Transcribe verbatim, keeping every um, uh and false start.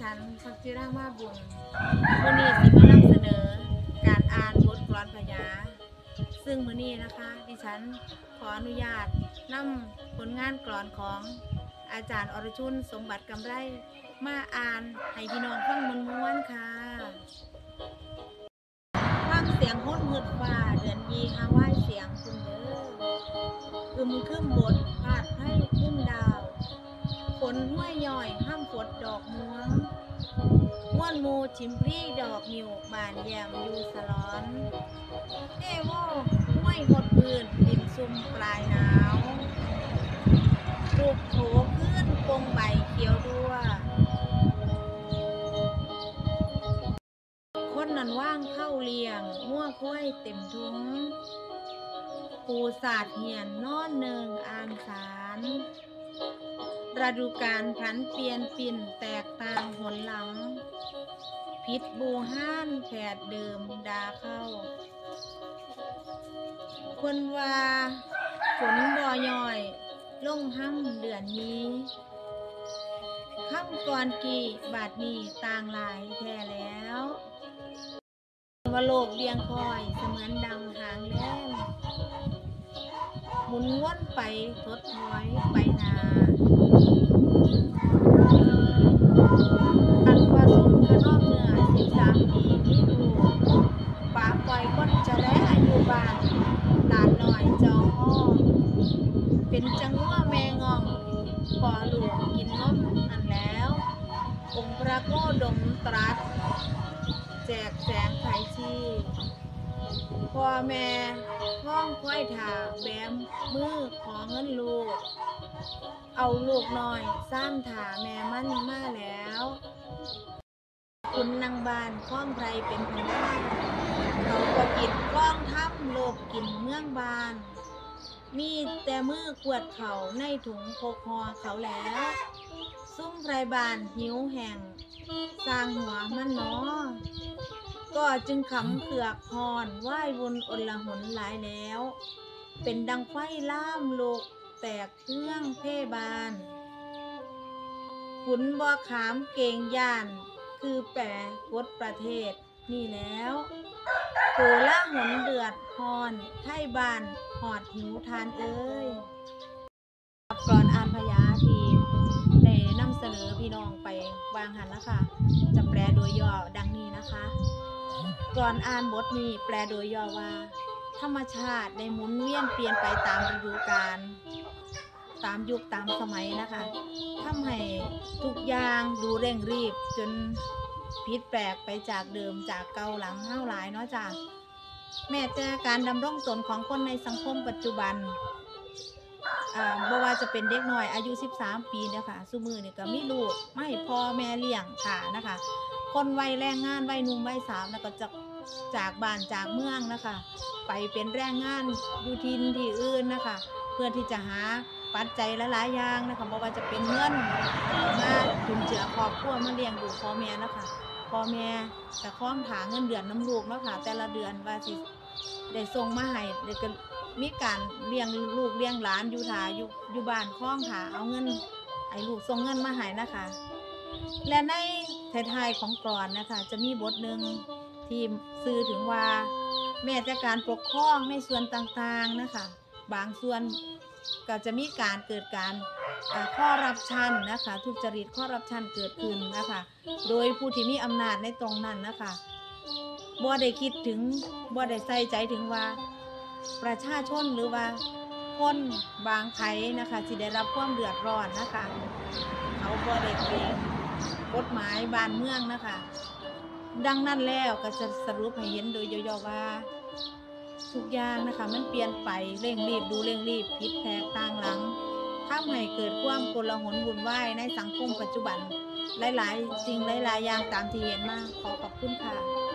ฉันพักจิรามาบุญวันนี้สิมานำเสนอการอ่านบทกลอนพญาซึ่งมื้อนี้นะคะดิฉันขออนุญาตนำผลงานกลอนของอาจารย์อรชุนสมบัติกำไรมาอ่านให้พี่น้องฟังม้วนๆค่ะฟังเสียงโฮดมืดฟ้าเดือนยีฮาวายเสียงคุณเด้ออึมครึ้มบทพาดไพ่ขึ้นดาวฝนห้วยย่อยห้ามฝดดอกม่วงม้วนมูชิมพรีดอกมิวบานแยมอยู่สลอนเทโวห้วยหดพื้นดินซุ่มปลายหนาวรูปโถขึ้นปงใบเขียวดัวคนนั้นว่างเข้าเลี้ยงมั่วคุ้ยเต็มทุ้งปูศาสตร์เหียนนอนเนิงอ่านสารฤดูกาลผันเปลี่ยนปิ่นแตกต่างหนหลังพิษบูห้านแผดเดิมดาเข้าคนว่าฝนบ่อย่อยลงห้ำเดือนนี้ค่ำก่อนกี่บาทนี้ต่างหลายแท้แล้วว่าโลกเบียงคอยเสมือนดังหางแล่นหมุนวนไปทดถอยไปนาอันว่าสุขขนอกเหนือสิบสามปีนี้ดูป่าปล่อยคนจะแลอยู่บ้านหลานหน่อยจองอ้อเป็นจังว่าแมงองพอหลวงกินนมนั่นแล้วองค์พระโกดมตรัสแจกแจงไขชีพ่อแม่ห้องค่อยถาแบมมือขอเงินลูกเอาลูกหน่อยซ้ำถาแม่มันมาแล้วคุณนางบานข้องไพรเป็นพญาเขาก็กินกล้องทับโลกกินเมืองบานมีแต่มือขวดเขาในถุงโคคอเขาแล้วซุ่มไพรบานหิวแห่งสร้างหัวมันเนาะก็จึงขำเขือกพรไหว้วนอลหนหลายแล้วเป็นดังไฟล่ามโลกแตกเครื่องเพ่บานขุนบ่ขามเก่งย่านคือแปรกฎประเทศนี่แล้วโกละหนเดือดพรไทยบานหอดหิวทานเอ้ยกลอนอ่านพญาทีได้นำเสนอพี่น้องไปวางหันนะคะจะแปลโดยย่อดังนี้นะคะกลอนอ่านบทนี้แปลโดยย่อว่าธรรมชาติได้หมุนเวียนเปลี่ยนไปตามฤดูกาลตามยุคตามสมัยนะคะทำให้ทุกอย่างดูเร่งรีบจนผิดแปลกไปจากเดิมจากเก่าหลังห้าวหลายเนาะจ้ะแม้แต่การดำรงตนของคนในสังคมปัจจุบันอ่าบ่ว่าจะเป็นเด็กน้อยอายุสิบสามปีเนี่ยค่ะซุมื้อนี่ก็มีลูกไม่พ่อแม่เลี้ยงค่ะนะคะคนวัยแรงงานวัยหนุ่มวัยสาวแล้วก็จะจากบ้านจากเมืองนะคะไปเป็นแรงงานอยู่ถิ่นที่อื่นนะคะเพื่อที่จะหาปัจจัยหลายๆอย่างนะคะบ่ว่าจะเป็นเงินมาจุนเจือครอบครัวมาเลี้ยงดูพ่อแม่นะคะพ่อแม่จะคล้องถาเงินเดือนน้ำลูกเนาะค่ะแต่ละเดือนว่าสิได้ส่งมาให้เด็กมีการเลี้ยงลูกเลี้ยงหลานอยู่ถาอยู่อยู่บ้านคล้องถาเอาเงินไอ้ลูกส่งเงินมาให้นะคะและในท้ายๆของกลอนนะคะจะมีบทหนึ่งที่สื่อถึงว่าแม้แต่การปกครองในส่วนต่างๆนะคะบางส่วนก็จะมีการเกิดการคอร์รัปชันนะคะทุจริตคอร์รัปชันเกิดขึ้นนะคะโดยผู้ที่มีอำนาจในตรงนั้นนะคะบ่ได้คิดถึงบ่ได้ใส่ใจถึงว่าประชาชนหรือว่าคนบางไผนะคะที่ได้รับความเดือดร้อนนะคะเขาบ่ได้เกรงกฎหมายบ้านเมืองนะคะดังนั้นแล้วก็จะสรุปให้เห็นโดยย่อๆว่าทุกอย่างนะคะมันเปลี่ยนไปเร่งรีบดูเร่งรีบผิดแผกต่างหลังทำให้เกิดความโกลาหลวุ่นวายในสังคมปัจจุบันหลายๆสิ่งหลายๆอย่างตามที่เห็นมาขอขอบคุณค่ะ